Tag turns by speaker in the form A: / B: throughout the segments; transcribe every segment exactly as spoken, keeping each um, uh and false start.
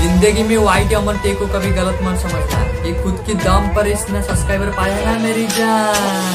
A: जिंदगी में वाइट अमर टे को कभी गलत मत समझना, ये खुद की दम पर इसने सब्सक्राइबर पाया है मेरी जान।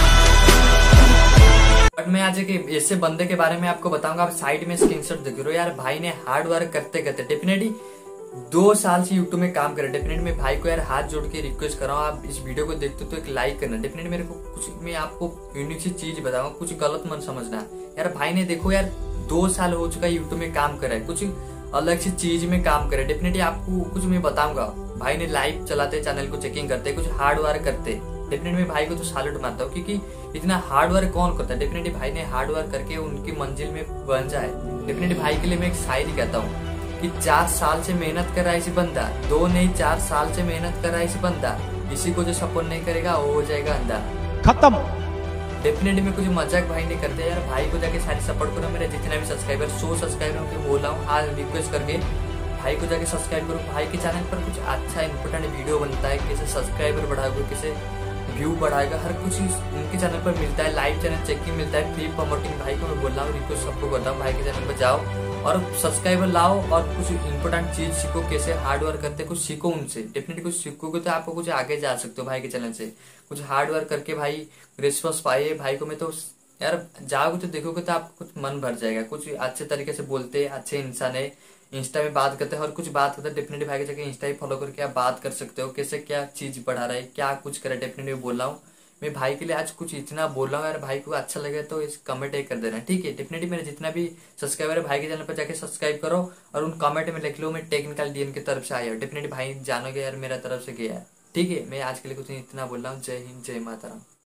A: बट मैं आज एक ऐसे बंदे के बारे में आपको बताऊंगा, आप साइड में स्क्रीनशॉट देख रहे हो यार। भाई ने हार्ड वर्क करते करते डेफिनेटली दो साल से यूट्यूब में काम करे। डेफिनेटली मैं भाई को यार हाथ जोड़ के रिक्वेस्ट कर रहा हूँ, आप इस वीडियो को देखते हो तो एक लाइक करना। डेफिनेटली मेरे को कुछ मैं आपको यूनिक सी चीज बताऊंगा, कुछ गलत मत समझना यार। भाई ने देखो यार दो साल हो चुका है यूट्यूब में काम कर रहा है, कुछ अलग सी चीज में काम करे। डेफिनेटली आपको कुछ मैं बताऊंगा, भाई ने लाइव चलाते चैनल को चेकिंग करते, कुछ हार्ड वर्क करते। डेफिनेटली मैं भाई को तो सैल्यूट मानता हूँ, क्योंकि इतना हार्ड वर्क कौन करता है। डेफिनेटली भाई ने हार्ड वर्क करके उनकी मंजिल में बन जाए। डेफिनेटली भाई के लिए मैं एक शायरी कहता हूँ कि चार साल से मेहनत कर रहा है इसी बंदा, दो नहीं चार साल से मेहनत कर रहा है इसी बंदा, इसी को जो सपोर्ट नहीं करेगा वो हो जाएगा अंधा खत्म। डेफिनेटली मैं कुछ मजाक भाई नहीं करते यार। भाई को जाके सारी सपोर्ट करो, मेरे जितने भी सब्सक्राइबर सौ सब्सक्राइबर के बोला हूँ आज रिक्वेस्ट करके भाई को जाके सब्सक्राइब करो। भाई के चैनल पर कुछ अच्छा इंपॉर्टेंट वीडियो बनता है, कैसे सब्सक्राइबर बढ़ाओगे, कैसे व्यू बढ़ाएगा, हर कुछ उनके चैनल पर मिलता है। लाइव चैनल चेकिंग मिलता है, फ्री प्रमोटिंग। भाई को मैं बोल रहा हूँ, रिक्वेस्ट सबको करता हूँ, भाई के चैनल पर जाओ और सब्सक्राइबर लाओ और कुछ इंपॉर्टेंट चीज सीखो, कैसे हार्ड वर्क करते कुछ सीखो उनसे। डेफिनेटली कुछ सीखोगे तो आपको कुछ आगे जा सकते हो भाई के चैनल से। कुछ हार्ड वर्क करके भाई रिस्पॉन्स पाइए। भाई को मैं तो यार जाओगे तो देखोगे तो आपको कुछ मन भर जाएगा। कुछ अच्छे तरीके से बोलते, अच्छे इंसान है, इंस्टा में बात करते हैं और कुछ बात करते हैं। डेफिनेटली भाई के जाके इंस्टा ही फॉलो करके आप बात कर सकते हो, कैसे क्या चीज बढ़ा रहा है, क्या कुछ करे। डेफिनेटली बोल रहा हूँ मैं भाई के लिए आज कुछ इतना बोल रहा हूँ यार। भाई को अच्छा लगे तो इस कमेंट एक कर देना, ठीक है। डेफिनेटली मेरे जितना भी सब्सक्राइबर है भाई के चैनल पर जाके सब्सक्राइब करो और उन कमेंट में लिख लो मैं टेक्निकल डीएन की तरफ से आया हूँ। डेफिनेटली भाई जानोगे यार मेरा तरफ से गया है, ठीक है। मैं आज के लिए कुछ इतना बोल रहा हूँ। जय हिंद, जय माता राम।